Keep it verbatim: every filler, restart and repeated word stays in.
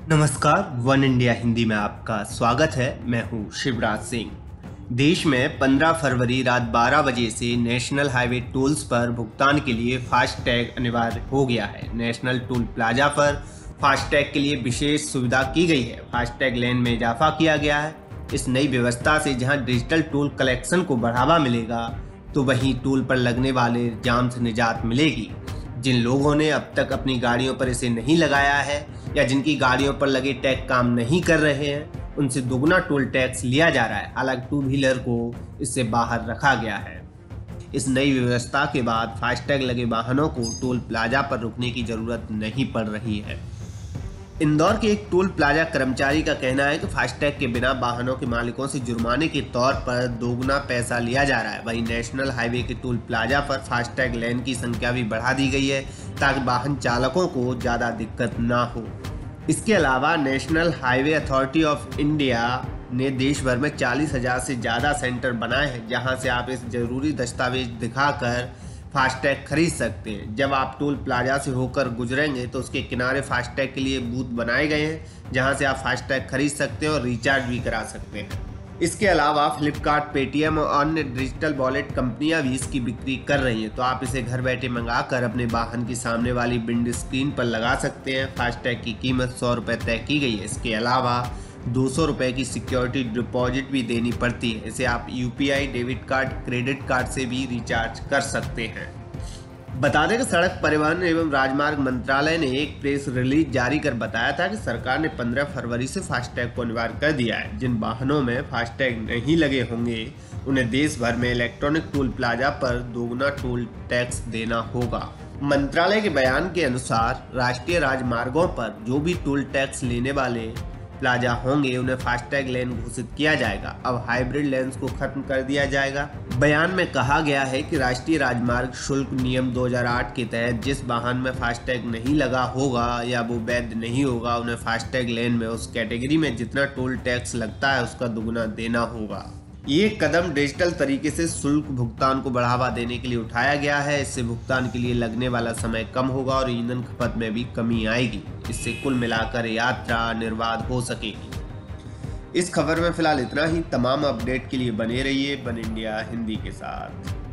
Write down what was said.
नमस्कार, one India Hindi में आपका स्वागत है। मैं हूं शिवराज सिंह। देश में पंद्रह फरवरी रात बारह बजे से नेशनल हाईवे टोल्स पर भुगतान के लिए फास्टैग अनिवार्य हो गया है। नेशनल टोल प्लाजा पर फास्टैग के लिए विशेष सुविधा की गई है। फास्टैग लेन में इजाफा किया गया है। इस नई व्यवस्था से जहां डिजिटल टोल कलेक्शन को बढ़ावा मिलेगा, तो वहीं टोल पर लगने वाले जाम से निजात मिलेगी। जिन लोगों ने अब तक अपनी गाड़ियों पर इसे नहीं लगाया है या जिनकी गाड़ियों पर लगे टैग काम नहीं कर रहे हैं, उनसे दोगुना टोल टैक्स लिया जा रहा है। हालांकि टू व्हीलर को इससे बाहर रखा गया है। इस नई व्यवस्था के बाद फास्टैग लगे वाहनों को टोल प्लाजा पर रुकने की जरूरत नहीं पड़ रही है। इंदौर के एक टोल प्लाजा कर्मचारी का कहना है कि फास्टैग के बिना वाहनों के मालिकों से जुर्माने के तौर पर दोगुना पैसा लिया जा रहा है। वहीं नेशनल हाईवे के टोल प्लाजा पर फास्टैग लेन की संख्या भी बढ़ा दी गई है ताकि वाहन चालकों को ज़्यादा दिक्कत ना हो। इसके अलावा national highway authority of India ने देश भर में चालीस हजार से ज़्यादा सेंटर बनाए हैं, जहां से आप इस जरूरी दस्तावेज दिखाकर फास्टैग खरीद सकते हैं। जब आप टोल प्लाजा से होकर गुजरेंगे तो उसके किनारे फास्टैग के लिए बूथ बनाए गए हैं, जहां से आप फास्टैग खरीद सकते हैं और रिचार्ज भी करा सकते हैं। इसके अलावा फ्लिपकार्ट, पेटीएम और अन्य डिजिटल वॉलेट कंपनियां भी इसकी बिक्री कर रही हैं, तो आप इसे घर बैठे मंगाकर अपने वाहन की सामने वाली विंड स्क्रीन पर लगा सकते हैं। फास्टैग की कीमत सौ रुपये तय की गई है। इसके अलावा दो सौ रुपये की सिक्योरिटी डिपॉजिट भी देनी पड़ती है। इसे आप UPI, debit card, credit card से भी रिचार्ज कर सकते हैं। बता दें कि सड़क परिवहन एवं राजमार्ग मंत्रालय ने एक प्रेस रिलीज जारी कर बताया था कि सरकार ने पंद्रह फरवरी से फास्टैग को अनिवार्य कर दिया है। जिन वाहनों में फास्टैग नहीं लगे होंगे, उन्हें देश भर में इलेक्ट्रॉनिक टोल प्लाजा पर दोगुना टोल टैक्स देना होगा। मंत्रालय के बयान के अनुसार राष्ट्रीय राजमार्गों पर जो भी टोल टैक्स लेने वाले प्लाजा होंगे, उन्हें फास्टैग लेन घोषित किया जाएगा। अब हाइब्रिड लेन्स को खत्म कर दिया जाएगा। बयान में कहा गया है कि राष्ट्रीय राजमार्ग शुल्क नियम दो हज़ार आठ के तहत जिस वाहन में फास्टैग नहीं लगा होगा या वो वैध नहीं होगा, उन्हें फास्टैग लेन में उस कैटेगरी में जितना टोल टैक्स लगता है उसका दुगुना देना होगा। ये कदम डिजिटल तरीके से शुल्क भुगतान को बढ़ावा देने के लिए उठाया गया है। इससे भुगतान के लिए लगने वाला समय कम होगा और ईंधन खपत में भी कमी आएगी। इससे कुल मिलाकर यात्रा निर्बाध हो सकेगी। इस खबर में फिलहाल इतना ही। तमाम अपडेट के लिए बने रहिए वन इंडिया हिंदी के साथ।